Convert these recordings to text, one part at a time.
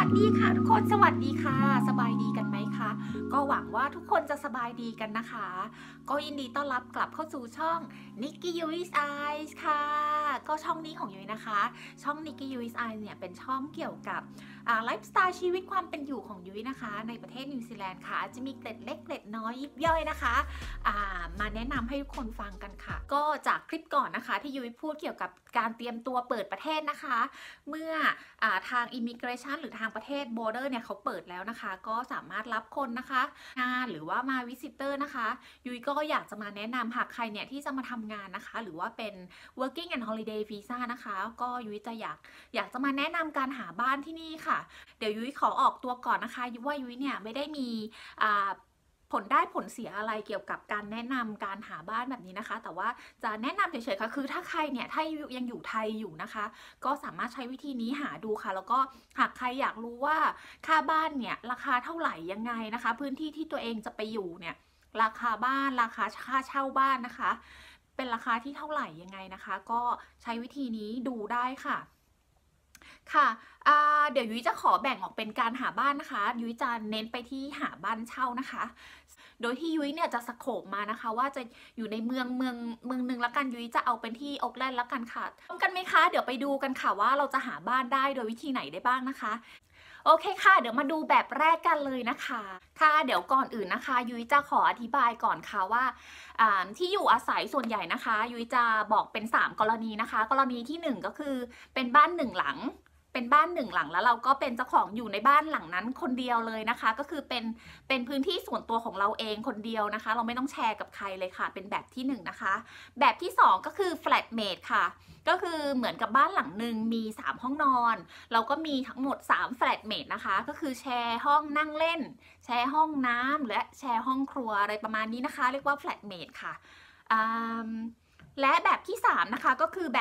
ดีค่ะทุกคนสวัสดีค่ะสบายดีกันไหมคะก็หวังว่าทุกคนจะสบายดีกันนะคะก็ยินดีต้อนรับกลับเข้าสู่ช่อง Nikki Yui's Eyes ค่ะก็ช่องนี้ของยุ้ยนะคะช่อง Nikki Yui's Eyes เนี่ยเป็นช่องเกี่ยวกับไลฟ์สไตล์ชีวิตความเป็นอยู่ของยุ้ยนะคะในประเทศนิวซีแลนด์ค่ะจะมีเกร็ดเล็กเกร็ดน้อยยิบย่อยนะคะมาแนะนำให้ทุกคนฟังกันค่ะก็จากคลิปก่อนนะคะที่ยุ้ยพูดเกี่ยวกับการเตรียมตัวเปิดประเทศนะคะเมื่อทาง Immigration หรือทางประเทศ Border เนี่ยเขาเปิดแล้วนะคะก็สามารถรับคนนะคะงานหรือว่ามาวิสิเตอร์นะคะยุ้ยก็อยากจะมาแนะนำหากใครเนี่ยที่จะมาทำงานนะคะหรือว่าเป็น working and holiday visa นะคะก็ยุ้ยจะอยากจะมาแนะนำการหาบ้านที่นี่ค่ะเดี๋ยวยุ้ยขอออกตัวก่อนนะคะว่ายุ้ยเนี่ยไม่ได้มีผลได้ผลเสียอะไรเกี่ยวกับการแนะนำการหาบ้านแบบนี้นะคะแต่ว่าจะแนะนำเฉยๆค่ะคือถ้าใครเนี่ยถ้ายังอยู่ไทยอยู่นะคะก็สามารถใช้วิธีนี้หาดูค่ะแล้วก็หากใครอยากรู้ว่าค่าบ้านเนี่ยราคาเท่าไหร่ยังไงนะคะพื้นที่ที่ตัวเองจะไปอยู่เนี่ยราคาบ้านราคาค่าเช่าบ้านนะคะเป็นราคาที่เท่าไหร่ยังไงนะคะก็ใช้วิธีนี้ดูได้ค่ะค่ะเดี๋ยวยุ้ยจะขอแบ่งออกเป็นการหาบ้านนะคะยุ้ยจะเน้นไปที่หาบ้านเช่านะคะโดยที่ยุ้ยเนี่ยจะสโคปมานะคะว่าจะอยู่ในเมืองหนึ่งแล้วกันยุ้ยจะเอาเป็นที่โอ๊คแลนด์แล้วกันค่ะพร้อมกันไหมคะเดี๋ยวไปดูกันค่ะว่าเราจะหาบ้านได้โดยวิธีไหนได้บ้างนะคะโอเคค่ะเดี๋ยวมาดูแบบแรกกันเลยนะคะค่ะเดี๋ยวก่อนอื่นนะคะยุ้ยจะขออธิบายก่อนค่ะว่าที่อยู่อาศัยส่วนใหญ่นะคะยุ้ยจะบอกเป็น3กรณีนะคะกรณีที่1ก็คือเป็นบ้าน1หลังเป็นบ้าน1หลังแล้วเราก็เป็นเจ้าของอยู่ในบ้านหลังนั้นคนเดียวเลยนะคะก็คือเป็นพื้นที่ส่วนตัวของเราเองคนเดียวนะคะเราไม่ต้องแชร์กับใครเลยค่ะเป็นแบบที่1นะคะแบบที่2ก็คือ flatmate ค่ะก็คือเหมือนกับบ้านหลังหนึ่งมี3ห้องนอนเราก็มีทั้งหมด3 flatmate นะคะก็คือแชร์ห้องนั่งเล่นแชร์ห้องน้ำและแชร์ห้องครัวอะไรประมาณนี้นะคะเรียกว่า flatmate ค่ะและแบบที่3นะคะก็คือ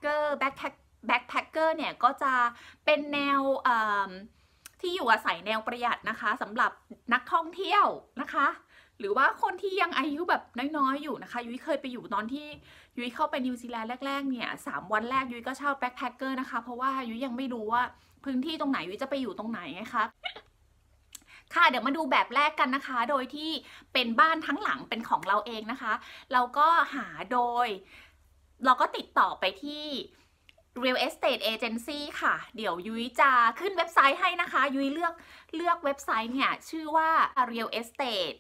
backpacker เนี่ยก็จะเป็นแนวที่อยู่อาศัยแนวประหยัดนะคะสำหรับนักท่องเที่ยวนะคะหรือว่าคนที่ยังอายุแบบน้อยๆอยู่นะคะยุ้ยเคยไปอยู่ตอนที่ยุ้ยเข้าไปนิวซีแลนด์แรกๆเนี่ย3 วันแรกยุ้ยก็เช่าแบ็คแพคเกอร์นะคะเพราะว่ายุ้ยยังไม่รู้ว่าพื้นที่ตรงไหนยุ้ยจะไปอยู่ตรงไหนไงคะค่ะเดี๋ยวมาดูแบบแรกกันนะคะโดยที่เป็นบ้านทั้งหลังเป็นของเราเองนะคะเราก็หาโดยเราก็ติดต่อไปที่ Real Estate Agency ค่ะเดี๋ยวยุ้ยจะขึ้นเว็บไซต์ให้นะคะยุ้ยเลือกเว็บไซต์เนี่ยชื่อว่า real estate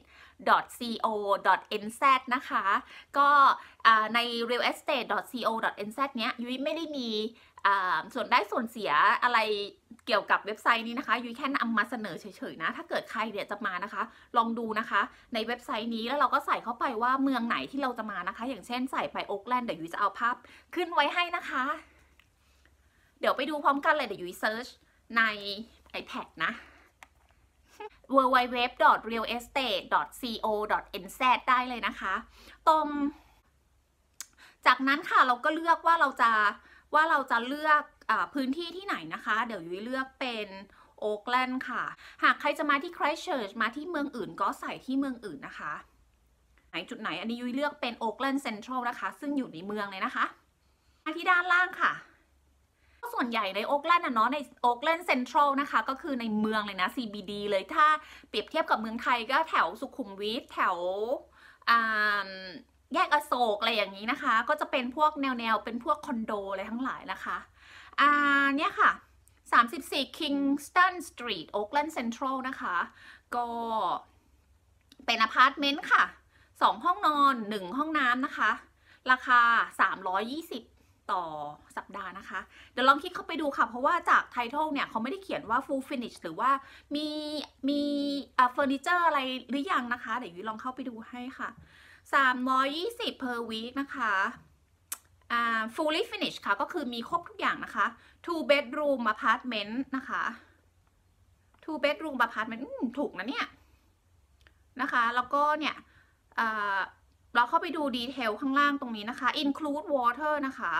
co.nz นะคะก็ใน real estate co.nz เนี้ยยุ้ยไม่ได้มีส่วนได้ส่วนเสียอะไรเกี่ยวกับเว็บไซต์นี้นะคะยุ้ยแค่นำมาเสนอเฉยๆนะถ้าเกิดใครเดี๋ยวจะมานะคะลองดูนะคะในเว็บไซต์นี้แล้วเราก็ใส่เข้าไปว่าเมืองไหนที่เราจะมานะคะอย่างเช่นใส่ไปโอ๊คแลนด์เดี๋ยวยุ้ยจะเอาภาพขึ้นไว้ให้นะคะเดี๋ยวไปดูพร้อมกันเลยเดี๋ยวยุ้ยเซิร์ชใน iPad นะ www.realestate.co.nz ได้เลยนะคะจากนั้นค่ะเราก็เลือกว่าเราจะเลือกพื้นที่ที่ไหนนะคะเดี๋ยวยุ้ยเลือกเป็นโอ๊คแลนด์ค่ะหากใครจะมาที่ไครสต์เชิร์ชมาที่เมืองอื่นก็ใส่ที่เมืองอื่นนะคะจุดไหนอันนี้ยุ้ยเลือกเป็นโอ๊คแลนด์เซ็นทรัลนะคะซึ่งอยู่ในเมืองเลยนะคะมาที่ด้านล่างค่ะส่วนใหญ่ในโอ๊คแลนด์เนาะในโอ๊คแลนด์เซ็นทรัลนะคะก็คือในเมืองเลยนะ CBD เลยถ้าเปรียบเทียบกับเมืองไทยก็แถวสุขุมวิทแถวแยกอโศกอะไรอย่างนี้นะคะก็จะเป็นพวกแนวเป็นพวกคอนโดอะไรทั้งหลายนะคะเนี่ยค่ะ34 Kingston Street Oakland Central นะคะก็เป็นอพาร์ตเมนต์ค่ะ2ห้องนอน1ห้องน้ำนะคะราคา320ต่อสัปดาห์นะคะเดี๋ยวลองคลิกเข้าไปดูค่ะเพราะว่าจากไททอลเนี่ยเขาไม่ได้เขียนว่า full finish หรือว่ามีเฟอร์นิเจอร์อะไรหรือยังนะคะเดี๋ยวยุ้ยลองเข้าไปดูให้ค่ะ320 per week นะคะfully finish ค่ะก็คือมีครบทุกอย่างนะคะ two bedroom apartment นะคะ two bedroom apartment ถูกนะเนี่ยนะคะแล้วก็เนี่ยเราเข้าไปดูดีเทลข้างล่างตรงนี้นะคะ include water นะคะ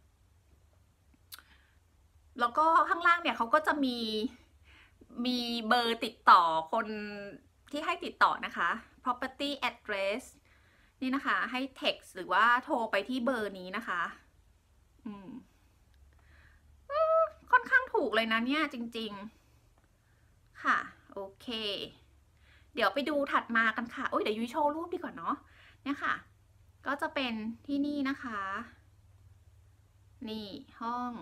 แล้วก็ข้างล่างเนี่ยเขาก็จะมีเบอร์ติดต่อคนที่ให้ติดต่อนะคะ property address นี่นะคะให้ text หรือว่าโทรไปที่เบอร์นี้นะคะค่อนข้างถูกเลยนะเนี่ยจริงเคเดี๋ยวไปดูถัดมากันค่ะโอ้ยเดี๋ยวยุ้ยโชว์รูปดีกว่าเนาะเนี่ยค่ะก็จะเป็นที่นี่นะคะนี่ห้อง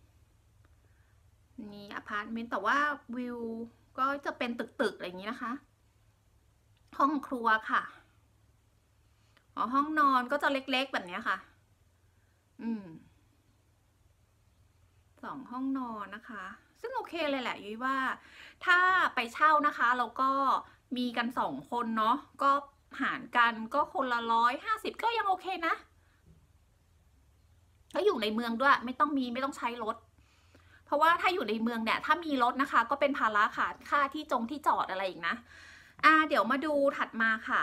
นี่อพาร์ตเมนต์แต่ว่าวิวก็จะเป็นตึกๆอะไรอย่างนี้นะคะห้องครัวค่ะห้องนอนก็จะเล็กๆแบบนี้ค่ะ2 ห้องนอนนะคะซึ่งโอเคเลยแหละยุ้ยว่าถ้าไปเช่านะคะแล้วก็มีกัน2 คนเนาะก็หารกันก็คนละ150ก็ยังโอเคนะก็อยู่ในเมืองด้วยไม่ต้องใช้รถเพราะว่าถ้าอยู่ในเมืองเนี่ยถ้ามีรถนะคะก็เป็นภาระค่ะค่าที่จอดอะไรอีกนะเดี๋ยวมาดูถัดมาค่ะ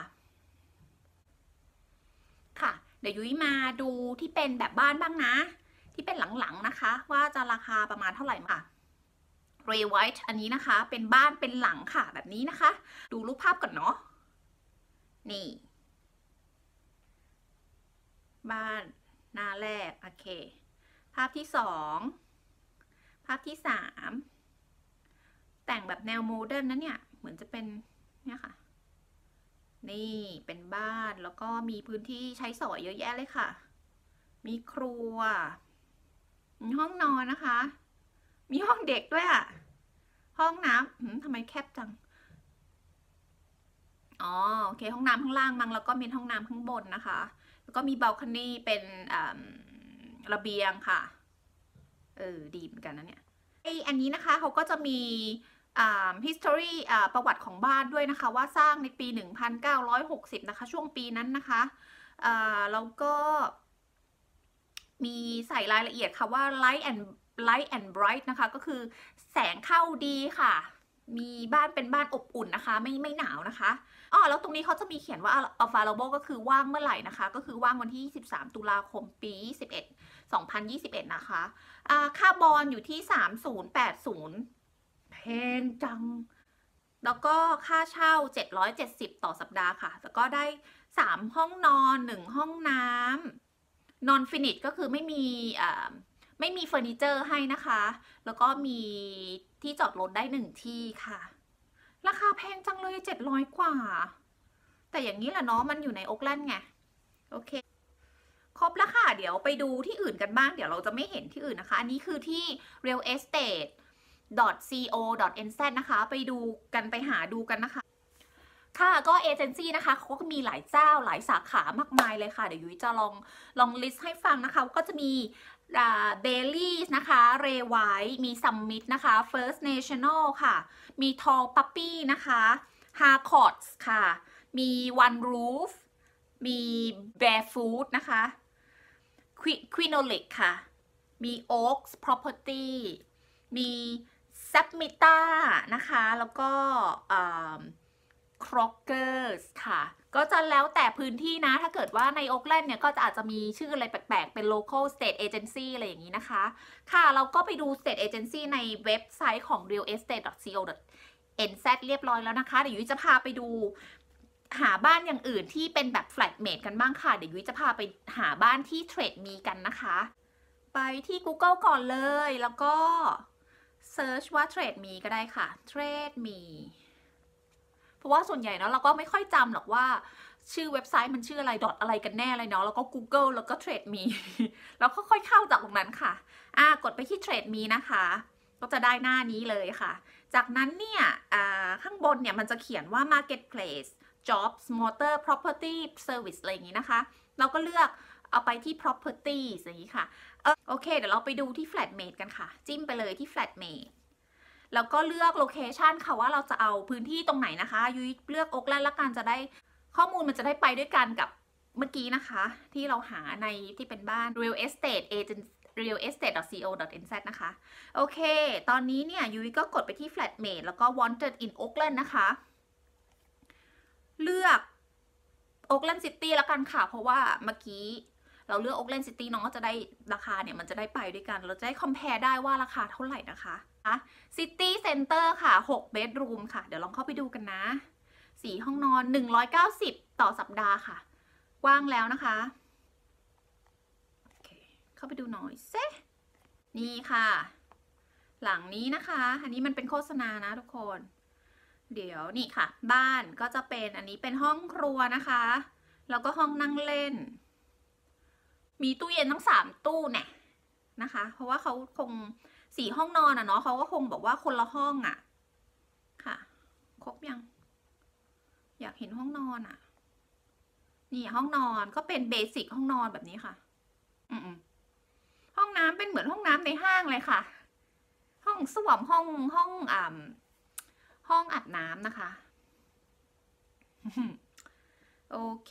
เดี๋ยวยุ้ยมาดูที่เป็นแบบบ้านบ้างนะที่เป็นหลังๆนะคะว่าจะราคาประมาณเท่าไหร่ค่ะเรย์ไวท์อันนี้นะคะเป็นบ้านเป็นหลังค่ะแบบนี้นะคะดูรูปภาพก่อนเนาะนี่บ้านหน้าแรกโอเคภาพที่2ภาพที่3แต่งแบบแนวโมเดิร์นนะเนี่ยเหมือนจะเป็นเนี่ยค่ะนี่เป็นบ้านแล้วก็มีพื้นที่ใช้สอยเยอะแยะเลยค่ะมีครัวมีห้องนอนนะคะมีห้องเด็กด้วยอะห้องน้ำทำไมแคบจังโอเคห้องน้ำข้างล่างมั้งแล้วก็มีห้องน้ำข้างบนนะคะแล้วก็มีบัลคอนี่เป็นระเบียงค่ะดีเหมือนกันนะเนี่ยอันนี้นะคะเขาก็จะมีhistory ประวัติของบ้านด้วยนะคะว่าสร้างในปี 1960 นะคะช่วงปีนั้นนะคะแล้วก็มีใส่รายละเอียดค่ะว่า light and bright นะคะก็คือแสงเข้าดีค่ะมีบ้านเป็นบ้านอบอุ่นนะคะไม่หนาวนะคะแล้วตรงนี้เขาจะมีเขียนว่า available ก็คือว่างเมื่อไหร่นะคะก็คือว่างวันที่23 ตุลาคมปี 2021 นะคะค่าบอลอยู่ที่ 3080แพงจังแล้วก็ค่าเช่า770ต่อสัปดาห์ค่ะแล้วก็ได้3 ห้องนอน1 ห้องน้ำนอนฟินิชก็คือไม่มีเฟอร์นิเจอร์ให้นะคะแล้วก็มีที่จอดรถได้1 ที่ค่ะราคาแพงจังเลย700 กว่าแต่อย่างนี้แหละเนาะมันอยู่ในโอ๊คแลนด์ไงโอเคครบแล้วค่ะเดี๋ยวไปดูที่อื่นกันบ้างเดี๋ยวเราจะไม่เห็นที่อื่นนะคะอันนี้คือที่ real estate co.nz นะคะไปดูกันไปหาดูกันนะคะค่ะก็เอเจนซี่นะคะเขาก็มีหลายเจ้าหลายสาขามากมายเลยค่ะเดี๋ยวยุ้ยจะลองลิสต์ให้ฟังนะคะก็จะมีเบลลี่นะคะเรไวท์มีซัมมิตนะคะ First National ค่ะมี Tall Puppy นะคะ Harcourts ค่ะมี One Roof มี Barefoot นะคะ Quinolic ค่ะมี Oaks Property มี Sapmita นะคะแล้วก็Crockers ค่ะก็จะแล้วแต่พื้นที่นะถ้าเกิดว่าในโอ๊คแลนด์เนี่ยก็จะอาจจะมีชื่ออะไรแปลกๆเป็น local state agency อะไรอย่างนี้นะคะค่ะเราก็ไปดู state agency ในเว็บไซต์ของ realestate.co.nz เรียบร้อยแล้วนะคะเดี๋ยวยุ้ยจะพาไปดูหาบ้านอย่างอื่นที่เป็นแบบ flatmate กันบ้างค่ะเดี๋ยวยุ้ยจะพาไปหาบ้านที่ Trade Me กันนะคะไปที่ Google ก่อนเลยแล้วก็ search ว่า Trade Me ก็ได้ค่ะ Trade Meเพราะว่าส่วนใหญ่เนาะเราก็ไม่ค่อยจำหรอกว่าชื่อเว็บไซต์มันชื่ออะไรอะไรกันแน่เลยเนาะแล้วก็ Google แล้วก็ Trade Me แล้วก็ค่อยเข้าจากตรงนั้นค่ะกดไปที่ Trade Me นะคะก็จะได้หน้านี้เลยค่ะจากนั้นเนี่ยข้างบนเนี่ยมันจะเขียนว่า Marketplace Jobs Motor Property Service อะไรอย่างนี้นะคะเราก็เลือกเอาไปที่ Properties อย่างนี้ค่ะโอเคเดี๋ยวเราไปดูที่ Flatmate กันค่ะจิ้มไปเลยที่ Flatmateแล้วก็เลือกโลเคชันค่ะว่าเราจะเอาพื้นที่ตรงไหนนะคะยุ้ยเลือกโอ๊คแลนด์ละกันจะได้ข้อมูลมันจะได้ไปด้วยกันกับเมื่อกี้นะคะที่เราหาในที่เป็นบ้าน real estate agent realestate.co.nz นะคะโอเคตอนนี้เนี่ยยุ้ยก็กดไปที่ flatmate แล้วก็ wanted in Oakland นะคะเลือก Oakland City ละกันค่ะเพราะว่าเมื่อกี้เราเลือก Oakland City น้องก็จะได้ราคาเนี่ยมันจะได้ไปด้วยกันเราจะได้ compare ได้ว่าราคาเท่าไหร่นะคะCity Center ค่ะ6 bedroom ค่ะเดี๋ยวลองเข้าไปดูกันนะ4 ห้องนอน190ต่อสัปดาห์ค่ะว่างแล้วนะคะโอเคเข้าไปดูหน่อยเซนี่ค่ะหลังนี้นะคะอันนี้มันเป็นโฆษณานะทุกคนเดี๋ยวนี่ค่ะบ้านก็จะเป็นอันนี้เป็นห้องครัวนะคะแล้วก็ห้องนั่งเล่นมีตู้เย็นทั้ง3ตู้เนี่ยนะคะเพราะว่าเขาคง4ห้องนอนอ่ะเนาะเขาก็คงบอกว่าคนละห้องอ่ะค่ะครบยังอยากเห็นห้องนอนอ่ะนี่ห้องนอนก็เป็นเบสิกห้องนอนแบบนี้ค่ะห้องน้ำเป็นเหมือนห้องน้ำในห้างเลยค่ะห้องส้วมห้องอาบน้ำนะคะโอเค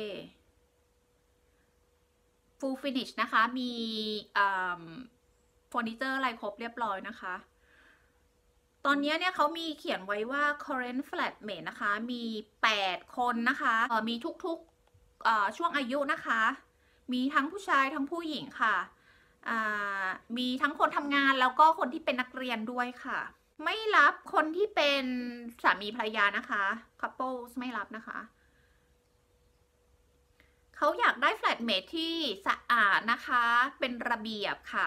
full finish นะคะมีเฟอร์นิเจอร์อะไรครบเรียบร้อยนะคะตอนนี้เนี่ยเขามีเขียนไว้ว่า current flatmate นะคะมี8คนนะคะมีทุกๆช่วงอายุนะคะมีทั้งผู้ชายทั้งผู้หญิงค่ะมีทั้งคนทำงานแล้วก็คนที่เป็นนักเรียนด้วยค่ะไม่รับคนที่เป็นสามีภรรยานะคะ couples ไม่รับนะคะเขาอยากได้แฟลตเมทที่สะอาดนะคะเป็นระเบียบค่ะ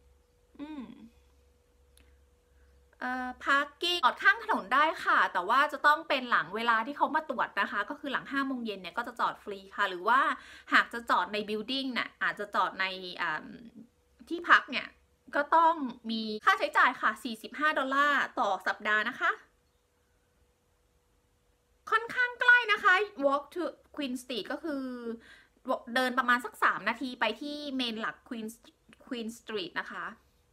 พาร์กิ้งจอดข้างถนนได้ค่ะแต่ว่าจะต้องเป็นหลังเวลาที่เขามาตรวจนะคะก็คือหลัง5 โมงเย็นเนี่ยก็จะจอดฟรีค่ะหรือว่าหากจะจอดในบิลดิ้งเนี่ยอาจจะจอดในที่พักเนี่ยก็ต้องมีค่าใช้จ่ายค่ะ$45ต่อสัปดาห์นะคะค่อนข้างใกล้นะคะ walk to Queen Street ก็คือเดินประมาณสัก3 นาทีไปที่เมนหลัก Queen Street นะคะ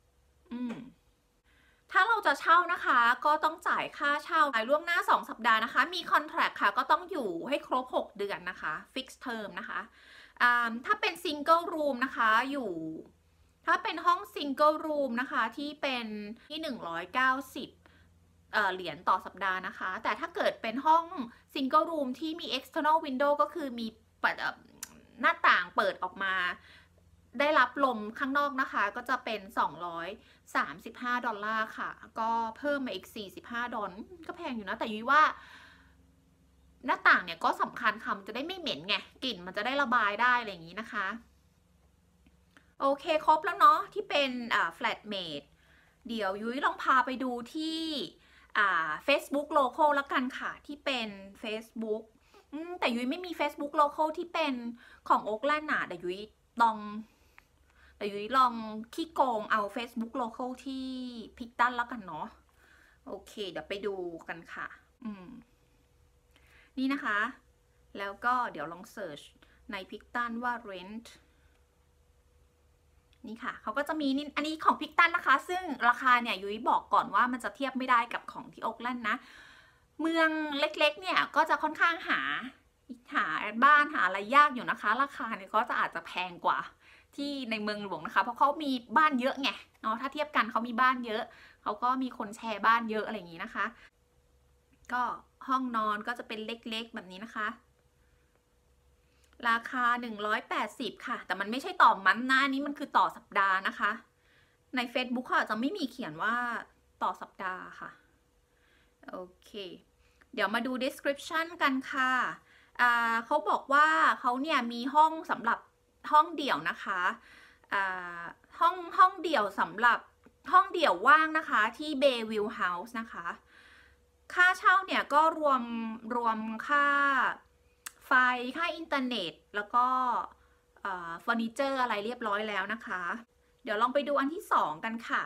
ถ้าเราจะเช่านะคะก็ต้องจ่ายค่าเช่าล่วงหน้า2 สัปดาห์นะคะมีคอนแทรคค่ะก็ต้องอยู่ให้ครบ6 เดือนนะคะ fix term นะคะถ้าเป็น single room นะคะอยู่ถ้าเป็นห้อง single room นะคะที่เป็นที่190เหรียญต่อสัปดาห์นะคะแต่ถ้าเกิดเป็นห้อง single room ที่มี external window ก็คือมีหน้าต่างเปิดออกมาได้รับลมข้างนอกนะคะก็จะเป็น$235ค่ะก็เพิ่มมาอีก$45ก็แพงอยู่นะแต่ยุ้ยว่าหน้าต่างเนี่ยก็สำคัญค่ะมันจะได้ไม่เหม็นไงกลิ่นมันจะได้ระบายได้อะไรอย่างนี้นะคะโอเคครบแล้วเนาะที่เป็นflatmate เดี๋ยวยุ้ยลองพาไปดูที่Facebook Local แล้วกันค่ะที่เป็น Facebook แต่ยุ้ยไม่มี Facebook Local ที่เป็นของโอ๊คแลนด์นะแต่ยุ้ยลองขี้โกงเอา Facebook Local ที่พิกตันแล้วกันเนาะโอเคเดี๋ยวไปดูกันค่ะนี่นะคะแล้วก็เดี๋ยวลองเสิร์ชในพิกตันว่า rent นี่ค่ะเขาก็จะมีนี่อันนี้ของพิกตันนะคะซึ่งราคาเนี่ยยุ้ยบอกก่อนว่ามันจะเทียบไม่ได้กับของที่โอ๊คแลนด์นะเมืองเล็กๆเนี่ยก็จะค่อนข้างหาบ้านหาอะไรยากอยู่นะคะราคาเนี่ยก็จะอาจจะแพงกว่าที่ในเมืองหลวงนะคะเพราะเขามีบ้านเยอะไงเนาะถ้าเทียบกันเขามีบ้านเยอะเขาก็มีคนแชร์บ้านเยอะอะไรอย่างนี้นะคะก็ห้องนอนก็จะเป็นเล็กๆแบบนี้นะคะราคา180ค่ะแต่มันไม่ใช่ต่อมันนะอันนี้มันคือต่อสัปดาห์นะคะใน Facebook ค่ะจะไม่มีเขียนว่าต่อสัปดาห์ค่ะโอเคเดี๋ยวมาดู description กันค่ะเขาบอกว่าเขาเนี่ยมีห้องสำหรับห้องเดี่ยวนะคะห้องเดี่ยวสำหรับห้องเดี่ยวว่างนะคะที่ Bayview House นะคะค่าเช่าเนี่ยก็รวมค่าไฟค่าอินเทอร์เน็ตแล้วก็เฟอร์นิเจอร์อะไรเรียบร้อยแล้วนะคะเดี๋ยวลองไปดูอันที่2กันค่ะ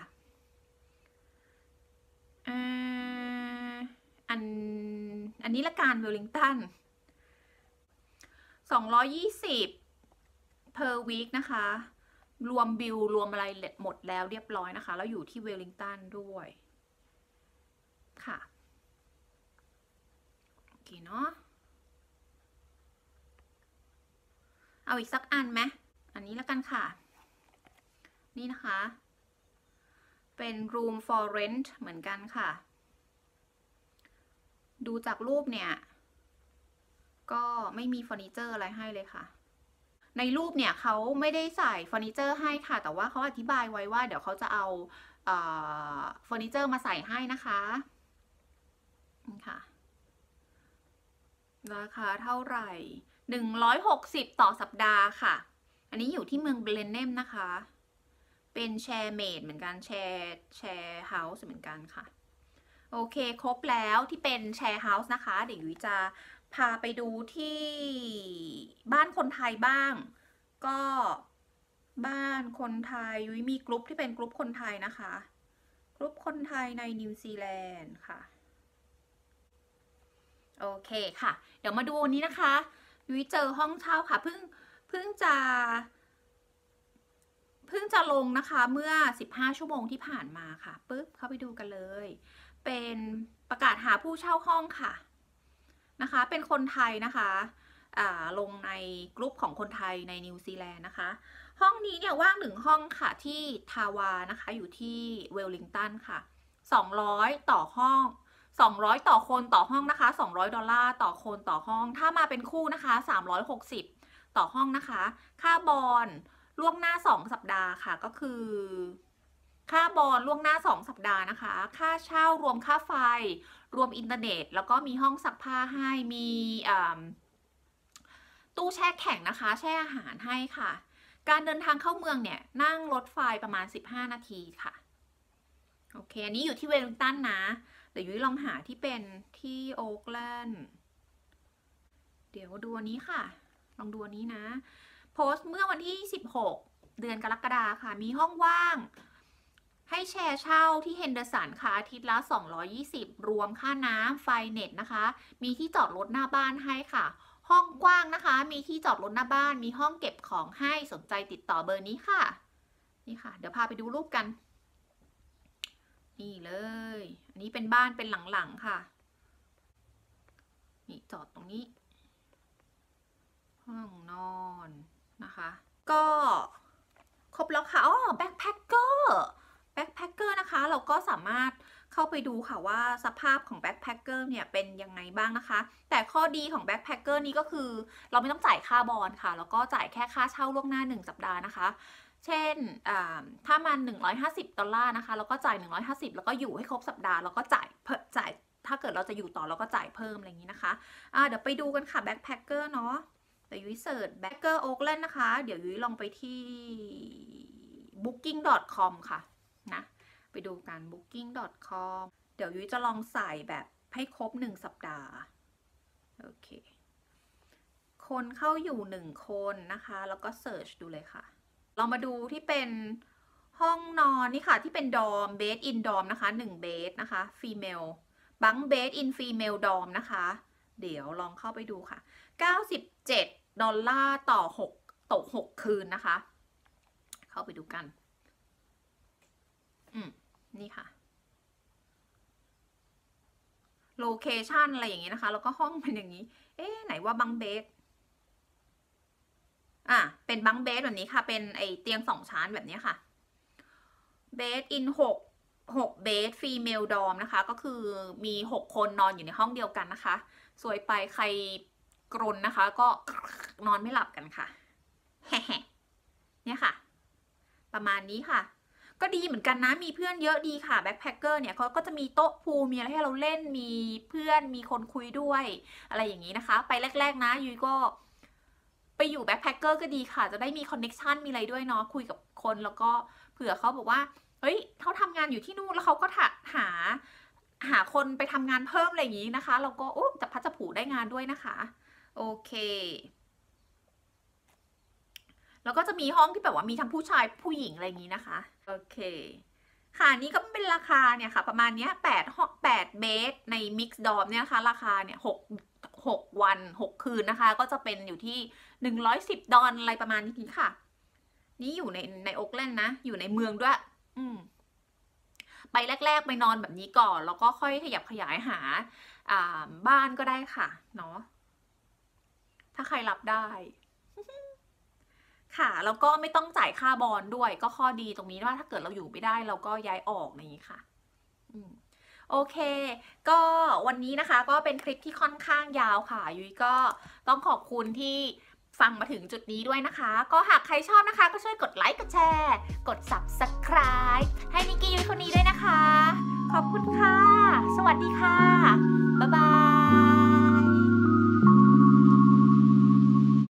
อันนี้ละกันเวลลิงตัน220 per week นะคะรวมบิลรวมอะไรหมดแล้วเรียบร้อยนะคะแล้วอยู่ที่เวลลิงตันด้วยค่ะโอเคเนาะเอาอีกสักอันไหมอันนี้แล้วกันค่ะนี่นะคะเป็น room for rent เหมือนกันค่ะดูจากรูปเนี่ยก็ไม่มีเฟอร์นิเจอร์อะไรให้เลยค่ะในรูปเนี่ยเขาไม่ได้ใส่เฟอร์นิเจอร์ให้ค่ะแต่ว่าเขาอธิบายไว้ว่าเดี๋ยวเขาจะเอาเฟอร์นิเจอร์มาใส่ให้นะคะนี่ค่ะราคาเท่าไหร่160ต่อสัปดาห์ค่ะอันนี้อยู่ที่เมืองเบลเนมนะคะเป็นแชร์เมดเหมือนกันแชร์เฮาส์เหมือนกันค่ะโอเคครบแล้วที่เป็นแชร์เฮาส์นะคะเดี๋ยวยุ้ยจะพาไปดูที่บ้านคนไทยบ้างก็บ้านคนไทยยุ้ยมีกลุ่มที่เป็นกลุ่มคนไทยนะคะกลุ่มคนไทยในนิวซีแลนด์ค่ะโอเคค่ะเดี๋ยวมาดูนี้นะคะยุ้ยเจอห้องเช่าค่ะเพิ่งจะลงนะคะเมื่อ15ชั่วโมงที่ผ่านมาค่ะปึ๊บเข้าไปดูกันเลยเป็นประกาศหาผู้เช่าห้องค่ะนะคะเป็นคนไทยนะคะลงในกลุ่มของคนไทยในนิวซีแลนด์นะคะห้องนี้เนี่ยว่าง1ห้องค่ะที่ทาวานะคะอยู่ที่เวลลิงตันค่ะ200ต่อห้อง200ต่อคนต่อห้องนะคะ$200ต่อคนต่อห้องถ้ามาเป็นคู่นะคะ360ต่อห้องนะคะค่าบอลล่วงหน้า2สัปดาห์ค่ะก็คือค่าบอลล่วงหน้า2สัปดาห์นะคะค่าเช่ารวมค่าไฟรวมอินเทอร์เน็ตแล้วก็มีห้องซักผ้าให้มีตู้แช่แข็งนะคะแช่อาหารให้ค่ะการเดินทางเข้าเมืองเนี่ยนั่งรถไฟประมาณ15นาทีค่ะโอเคอันนี้อยู่ที่เวลลิงตันนะเดี๋ยวยุ้ยลองหาที่เป็นที่โอ๊กแลนด์เดี๋ยวดูอันนี้ค่ะลองดูอันนี้นะโพสต์เมื่อวันที่16เดือนกรกฎาคมค่ะมีห้องว่างให้แชร์เช่าที่เฮนเดอร์สันค่ะอาทิตย์ละ220รวมค่าน้ำไฟเน็ตนะคะมีที่จอดรถหน้าบ้านให้ค่ะห้องกว้างนะคะมีที่จอดรถหน้าบ้านมีห้องเก็บของให้สนใจติดต่อเบอร์นี้ค่ะนี่ค่ะเดี๋ยวพาไปดูรูปกันนี่เลยอันนี้เป็นบ้านเป็นหลังๆค่ะนี่จอดตรงนี้ห้องนอนนะคะก็ครบแล้วค่ะอ๋อแบ็คแพคเกอร์นะคะเราก็สามารถเข้าไปดูค่ะว่าสภาพของแบ็คแพคเกอร์เนี่ยเป็นยังไงบ้างนะคะแต่ข้อดีของแบ็คแพคเกอร์นี้ก็คือเราไม่ต้องจ่ายค่าบอลค่ะแล้วก็จ่ายแค่ค่าเช่าล่วงหน้า1สัปดาห์นะคะเช่นถ้ามัน$150นะคะเราก็จ่าย150แล้วก็อยู่ให้ครบสัปดาห์แล้วก็จ่ายถ้าเกิดเราจะอยู่ต่อเราก็จ่ายเพิ่มอะไรอย่างนี้นะคะเดี๋ยวไปดูกันค่ะแบ็คแพคเกอร์เนาะแต่ยุ้ยเสิร์ชแบ็คเกอร์โอ๊กแลนด์นะคะเดี๋ยวยุ้ยลองไปที่ booking.com ค่ะนะไปดูกัน booking.com เดี๋ยวยุ้ยจะลองใส่แบบให้ครบ1สัปดาห์โอเคคนเข้าอยู่1คนนะคะแล้วก็เสิร์ชดูเลยค่ะเรามาดูที่เป็นห้องนอนนี่ค่ะที่เป็นดอมเบดอินดอมนะคะ1เบดนะคะฟีเมลบังเบดอินฟีเมลดอมนะคะเดี๋ยวลองเข้าไปดูค่ะ$97ต่อ6คืนนะคะเข้าไปดูกันนี่ค่ะโลเคชันอะไรอย่างนี้นะคะแล้วก็ห้องเป็นอย่างนี้ไหนว่าบังเบดเป็นบังเบดแบบนี้ค่ะเป็นไอเตียง2ชั้นแบบนี้ค่ะเบดอิน6เบดฟีเมลดอมนะคะก็คือมี6คนนอนอยู่ในห้องเดียวกันนะคะสวยไปใครกรนนะคะก็นอนไม่หลับกันค่ะเนี่ยค่ะประมาณนี้ค่ะก็ดีเหมือนกันนะมีเพื่อนเยอะดีค่ะแบ็คแพคเกอร์เนี่ยเขาก็จะมีโต๊ะพูลมีอะไรให้เราเล่นมีเพื่อนมีคนคุยด้วยอะไรอย่างนี้นะคะไปแรกๆนะยุ้ยก็ไปอยู่แบ็คแพคเกอร์ก็ดีค่ะจะได้มีคอนเน็กชันมีอะไรด้วยเนาะคุยกับคนแล้วก็เผื่อเขาบอกว่าเฮ้ยเขาทำงานอยู่ที่นู่นแล้วเขาก็หาคนไปทำงานเพิ่มอะไรอย่างนี้นะคะเราก็จะพัดจะผูได้งานด้วยนะคะโอเคแล้วก็จะมีห้องที่แบบว่ามีทั้งผู้ชายผู้หญิงอะไรอย่างนี้นะคะโอเคค่ะนี่ก็เป็นราคาเนี่ยค่ะประมาณนี้8เบสในมิกซ์ดอมเนี่ยนะคะราคาเนี่ย6วัน6คืนนะคะก็จะเป็นอยู่ที่$110อะไรประมาณนี้ค่ะนี่อยู่ในโอ๊กแลนด์นะอยู่ในเมืองด้วยไปแรกๆไปนอนแบบนี้ก่อนแล้วก็ค่อยขยับขยายหาบ้านก็ได้ค่ะเนาะถ้าใครรับได้ค่ะแล้วก็ไม่ต้องจ่ายค่าบอลด้วยก็ข้อดีตรงนี้ว่าถ้าเกิดเราอยู่ไม่ได้เราก็ย้ายออกอย่างนี้ค่ะโอเคก็วันนี้นะคะก็เป็นคลิปที่ค่อนข้างยาวค่ะยุ้ยก็ต้องขอบคุณที่ฟังมาถึงจุดนี้ด้วยนะคะก็หากใครชอบนะคะก็ช่วยกดไลค์กดแชร์กด Subscribe ให้นิกกี้ยุ้ยคนนี้ด้วยนะคะขอบคุณค่ะสวัสดีค่ะบ๊ายบาย